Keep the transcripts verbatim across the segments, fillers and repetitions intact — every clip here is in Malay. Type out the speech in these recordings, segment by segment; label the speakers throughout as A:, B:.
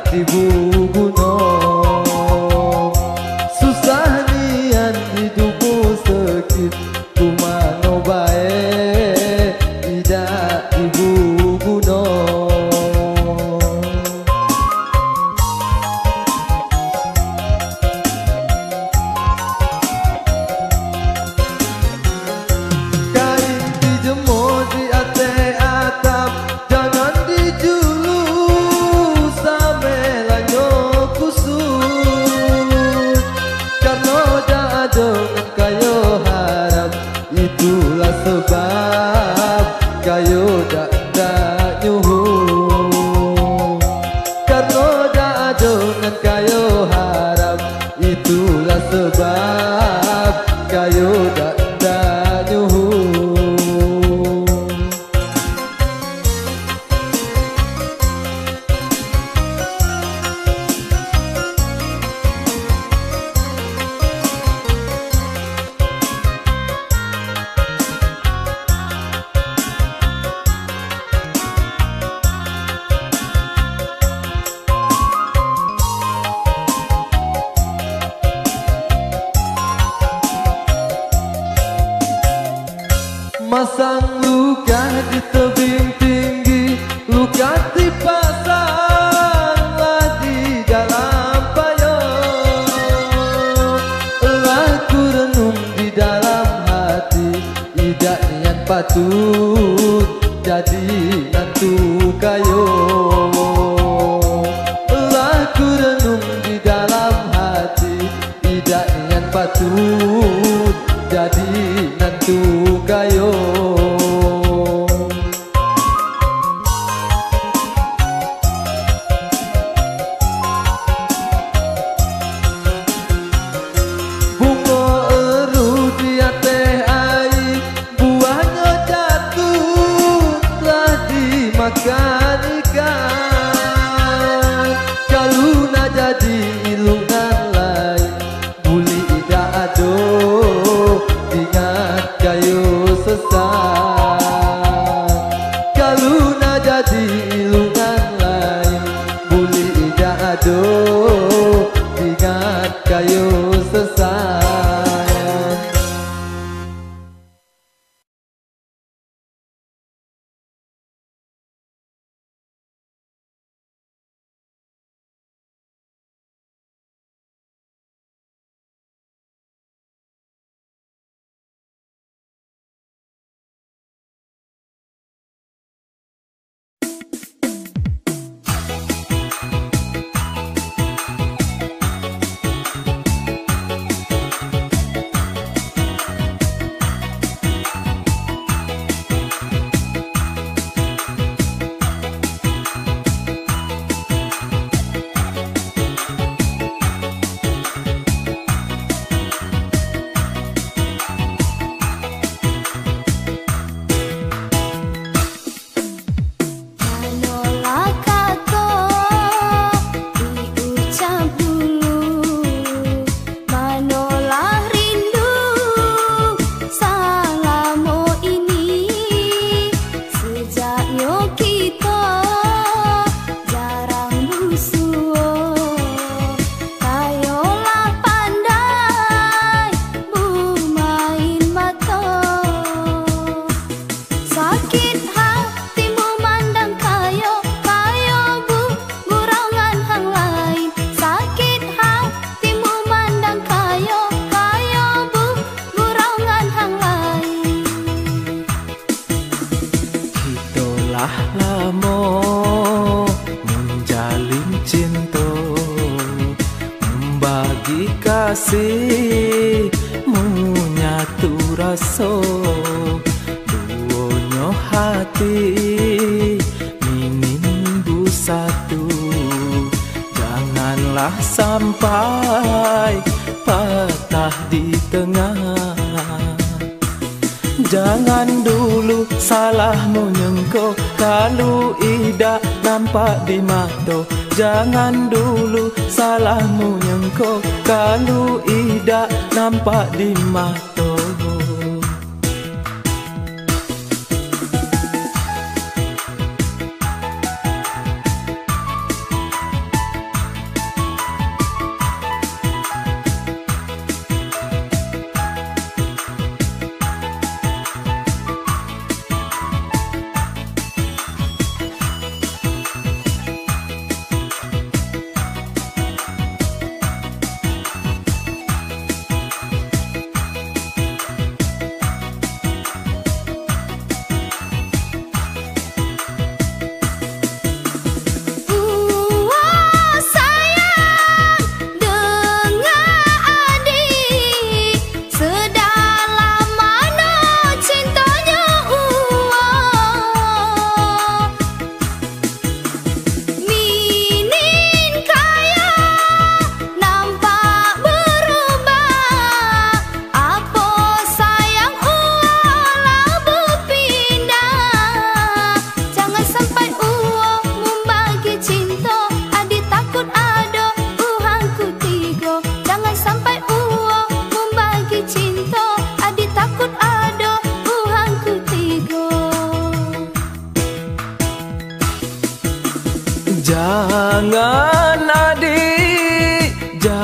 A: dibubuno. Susah nian hidupmu sakit kumano bae tidak dibubuno. Kain dijemur di ate atap, jangan dijulur sampai lanyo kusut. Karena dah dengan kayo harap, itulah sebab kayo dak dak nyuhun. Karena dah dengan kayo harap, itulah sebab kayo dak dak nyuhun. Masang luka di tebing tinggi, luka dipasanglah di dalam payung. Aku renung di dalam hati, tidak niat patut jadi nantu kayo. Aku renung di dalam hati, tidak niat patut jadi nantu kayo. Bunga eru di ate air, buahnya jatuh telah dimakan ikan. Kalau nak jadi ilungan lain, buli ida ado, ingat kayo sesat. Kalau nak jadi ilungan lain, buli ida ado, ingat kayo sesat.
B: kasih menyatu rasa duonyo hati minggu satu. Janganlah sampai patah di tengah. Jangan dulu salah menyengko kalau ida nampak di mata. Jangan dulu salah menyengko kalau ida nampak di mata.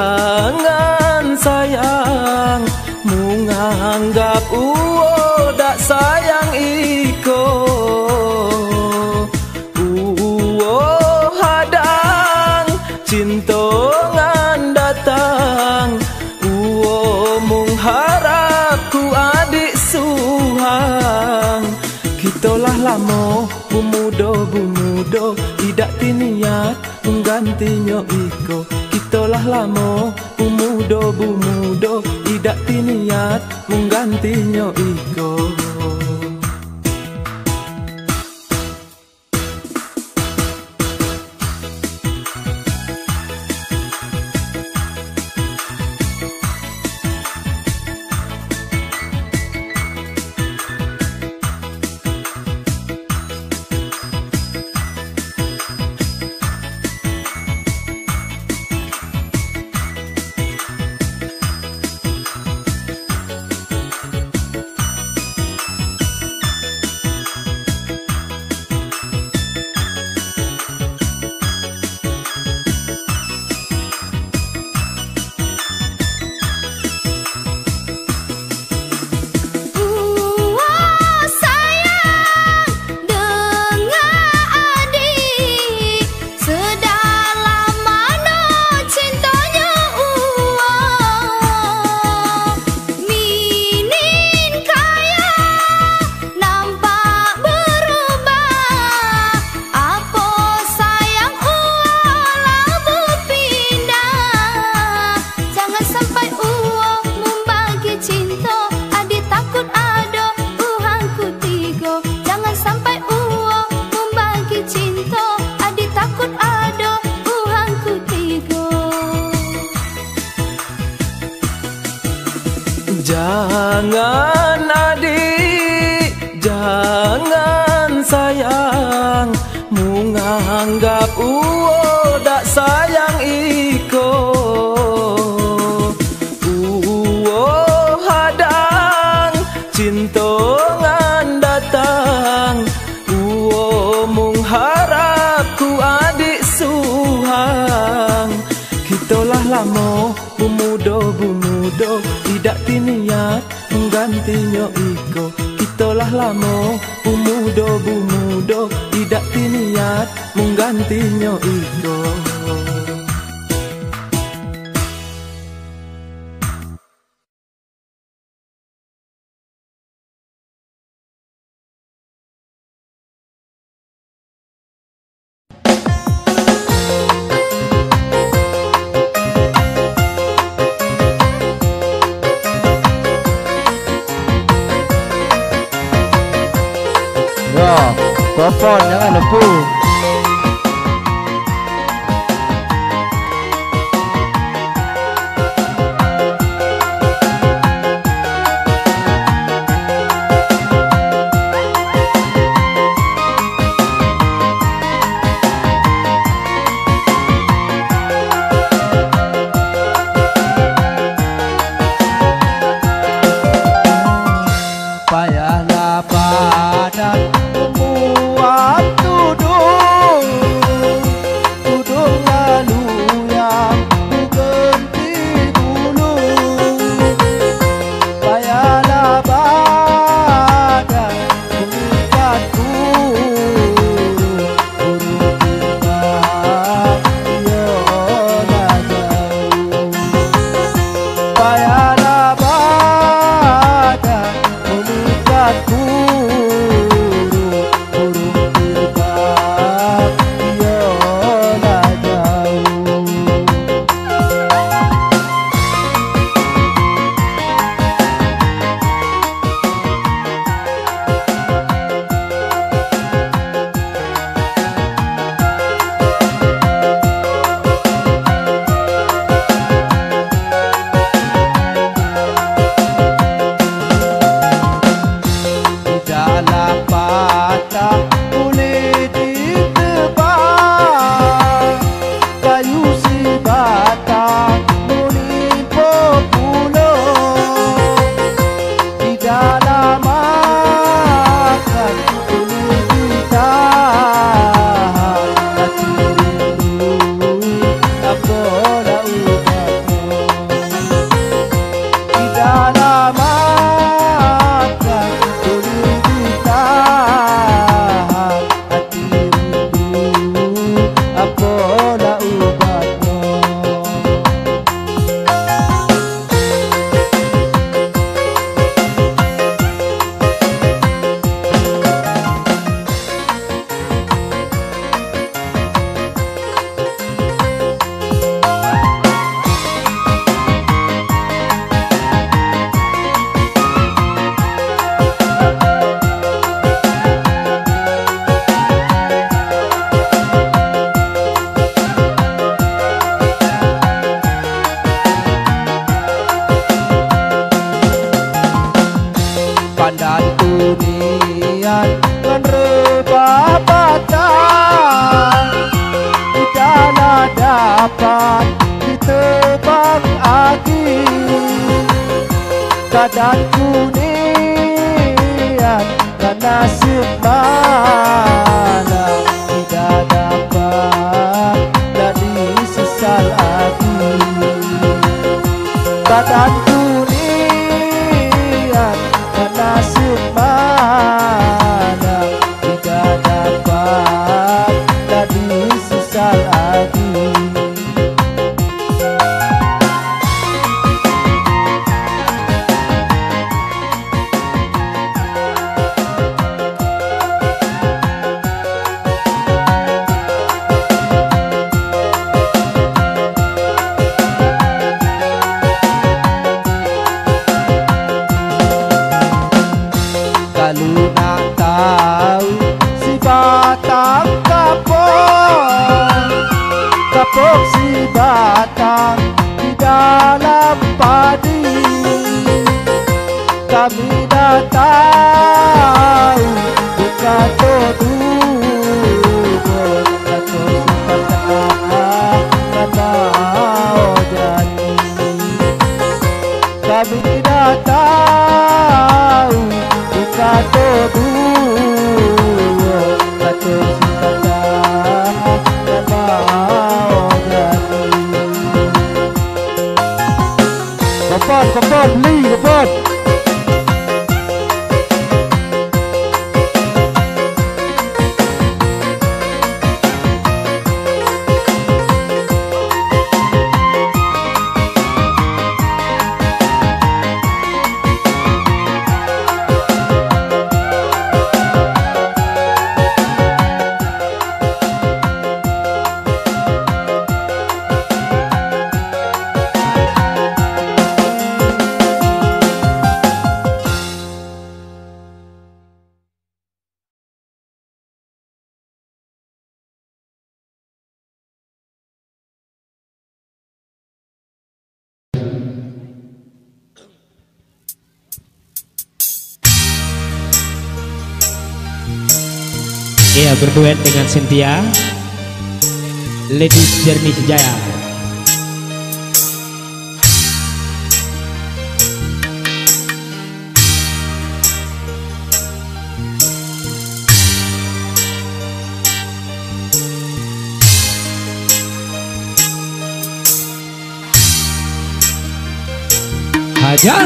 B: Jangan sayang menganggap uwo dak sayang iko. Uwo hadang cinta ngan datang. Uwo mengharap ku adik suhang. Kitolah lamo bumudo bumudo tidak tiniat menggantinya iko. Kitolah lamo bumudo bumudo tidak tiniat menggantinya iko. Jangan adik, jangan sayang menganggap uwo dak sayang iko. Uwo hadang cinta ngan datang. Uwo mengharap ku adik suhang. Kitolah lamo bumudo bumudo tidak tiniat menggantinya iko. Kitolah lamo bumudo bumudo tidak tiniat menggantinya iko.
A: Telepon jangan lepu. Payahlah padat membuat tudung, tudung lalu yang ku ganti dulu. Payahlah padat mengikatku, burung timbang yolah jauh. Payahlah padat mengikatku, dapat ditebak akhir. Kadang ku niat dan nasib malam tidak dapat dan disesal akhir. Kadang ku niat dan nasib malam tidak dapat dan disesal akhir. Kalau nak tahu si batang kapok, kapok si batang di dalam padi. Kami dah tahu bukan duduk atau si batang kata jadi. Kami dah tahu kato dua kato sipata kanao gani. Kapot kapot li kapot.
C: Ia berduet dengan Cynthia, Ladies Jernih Jaya. Hajar.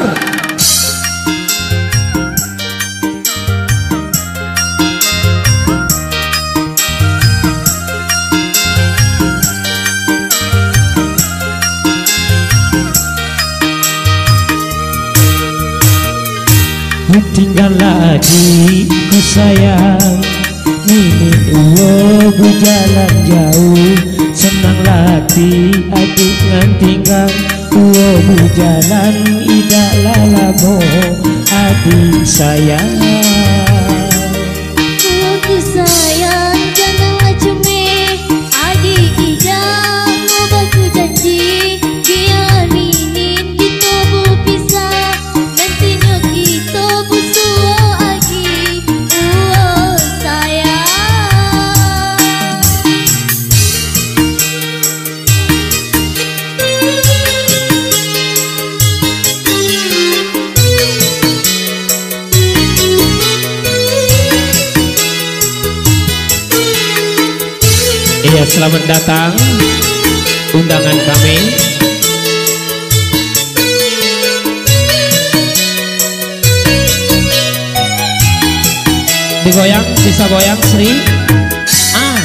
D: Tinggal lagi ku sayang, milik uwo ku jalan jauh. Senang lati adik ngan tinggal uwo ku jalan idak lalabo adik sayang.
E: Uwo ku sayang janganlah cumi adik idak ngobat ku janji biar minin kita berpisah nantinya kita bersuah lagi. Uwo sayang.
C: Iya, selamat datang undangan kami. Digoyang, bisa goyang Sri. Ah.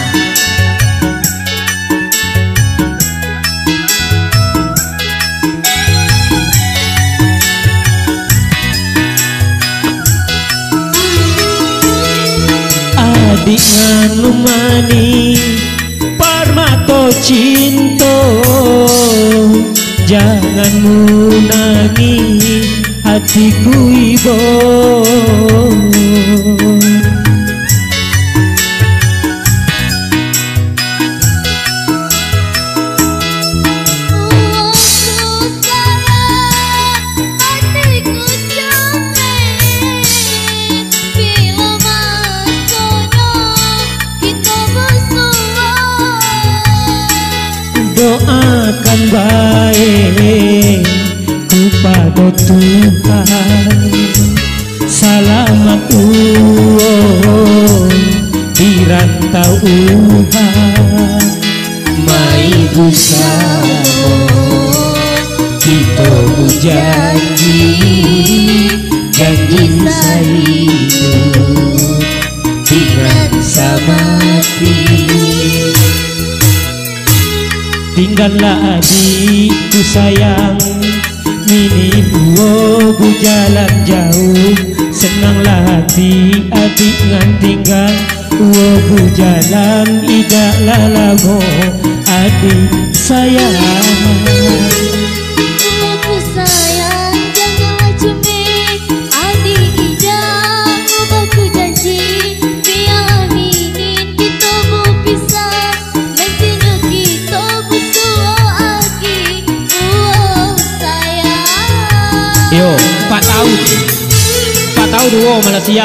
D: Adik nganu mani parmato cinto, jangan menangi hatiku ibo. doakan baik kepada Tuhan, selamat uang di rantauan, mai bersama kita berjanji, janji sehidup dengan samati. Tinggallah adikku sayang, mini buo jalan jauh, senanglah hati adik ngan tinggal. Uo jalan idaklah lamo adik sayang.
E: Aku sayang janganlah cumi, adik ijang aku janji, biar aminin kita berpisah, nantinya kita bersua lagi. Oh sayang.
C: Yo, empat tahun empat tahun dua Malaysia.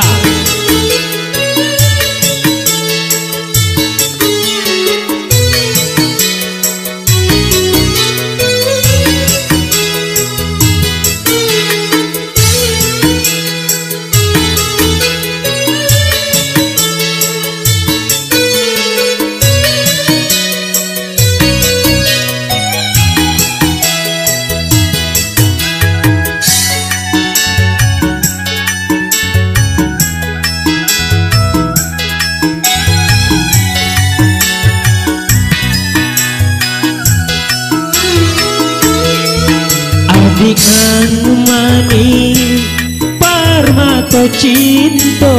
D: Adikan mani parmato cinta,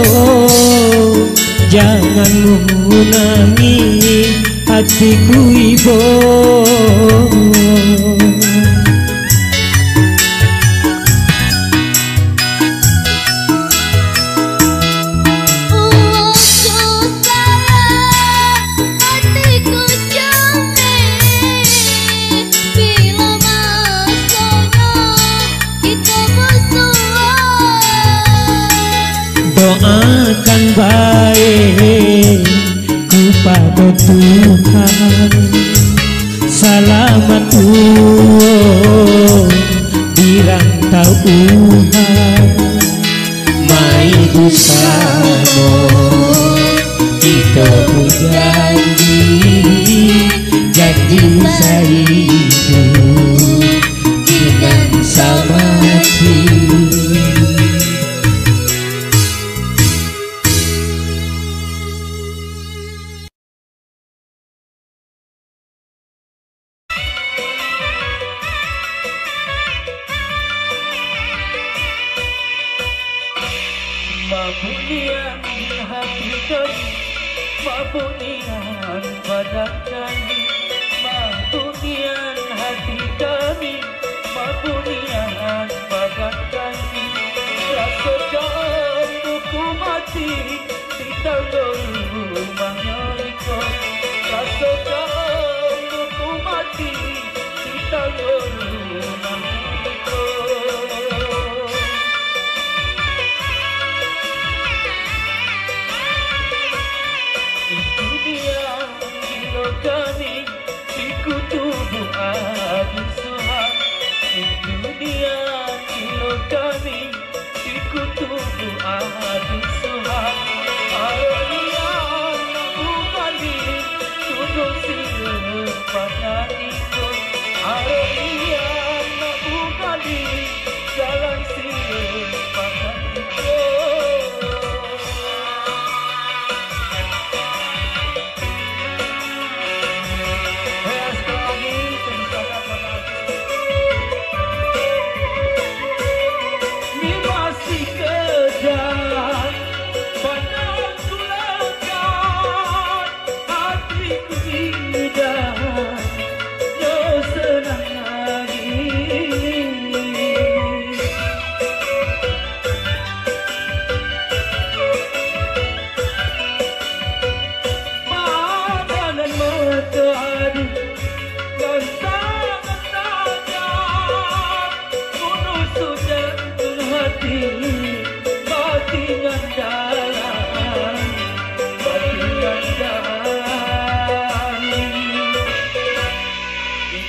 D: jangan menangi hatiku ibu. Doakan baik kepada Tuhan, selamat uang di rantauan, mai bersama kita berjanji, janji sehidup dengan samati.
B: Mabunian hati kami, mabunian badan kami, mabunian hati kami, mabunian badan kami. Rasa janganku mati di dalam rumahnya ikut. Rasa janganku mati di dalam rumahnya ikut.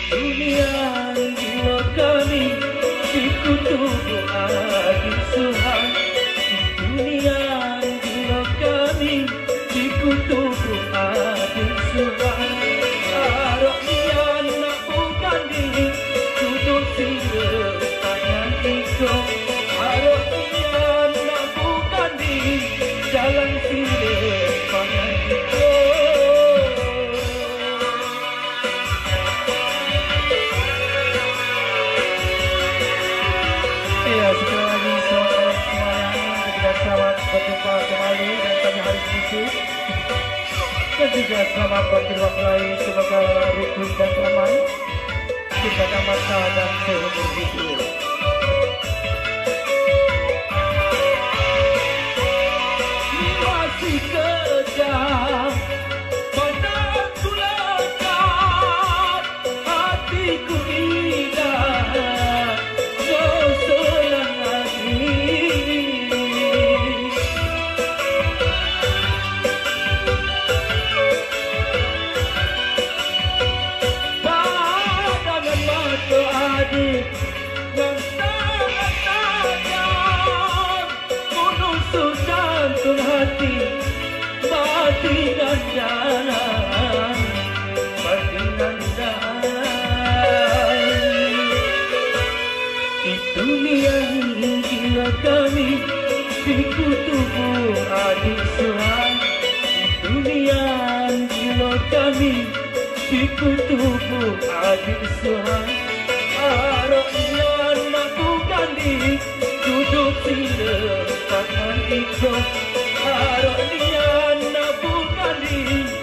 B: dunia jiwa kami dikutuk adi Tuhan. Dunia jiwa kami dikutuk adi Tuhan. Arok dia nak bukan diri duduk sila tangan iko. Arok dia nak bukan diri jalan sila tangan iko. Ya, sekali lagi selamat semuanya, kita selamat berjumpa kembali dan pada hari Minggu. Dan juga selamat berkelahi semoga rukun dan aman kepada masa dan seumur hidup. Masih kejam pada kulekat hatiku indah seselang hati. Pandangan mata adik yang sangat tajam menusuk jantung hati, mati dan jalan, mati dan jalan. Itu yang gila kami dikutubu adik Tuhan. Itu yang gila kami dikutubu adik Tuhan. Arok dia nak bukan diri duduk sila tangan iko. Arok dia nak bukan diri